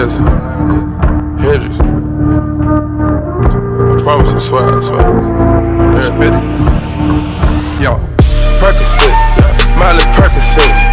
this. Hendrix. I promise you, swear, I swear. Yeah, admit it. Yo, Percocet, Miley Percocet.